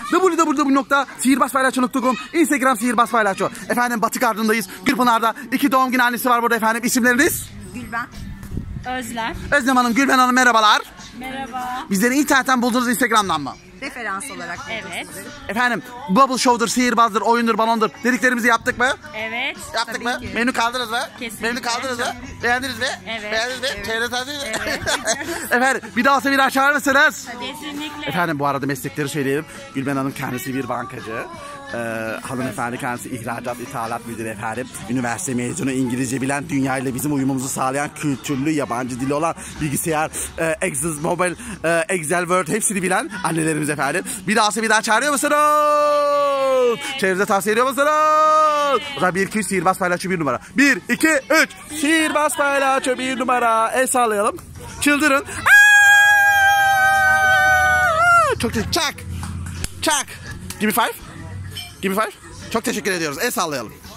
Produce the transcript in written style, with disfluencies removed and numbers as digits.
www.sihirbazpaylaço.com, Instagram sihirbazpaylaço. Efendim Batı Gardın'dayız. Gülpınar'da 2 doğum günü annesi var burada efendim. İsimleriniz? Gülben. Özlem. Özlem Hanım, Gülben Hanım merhabalar. Merhaba. Bizleri internetten buldunuz, Instagram'dan mı? Referans olarak. Evet. Efendim Bubble Show'dur, sihirbazdır, oyundur, balondur dediklerimizi yaptık mı? Evet. Yaptık Tabii mı? ki. Memnun kaldınız mı? Kesinlikle. Memnun kaldınız mı? Beğendiniz mi? Evet. Beğendiniz mi? Evet. Çevre tatil. Evet. Efendim bir daha olsa bir açar mısınız? Kesinlikle. Efendim bu arada meslekleri söyleyelim. Gülben Hanım kendisi bir bankacı. Hanımefendi kendisi ihracat, ithalat müdürü efendim. Üniversite mezunu, İngilizce bilen, dünyayla bizim uyumumuzu sağlayan, kültürlü, yabancı dili olan, bilgisayar, Excel, Mobile, Excel, Word hepsini bilen annelerimiz efendim. Bir daha çağırıyor musunuz? Çevrenize tavsiye ediyor musunuz? O zaman 1, 2, 3 sihirbaz paylaço 1 numara. 1, 2, 3 sihirbaz paylaço 1 numara. El sallayalım. Çıldırın. Çok teşekkür. Çak. Give me 5. Give me 5. Çok teşekkür ediyoruz. El sallayalım.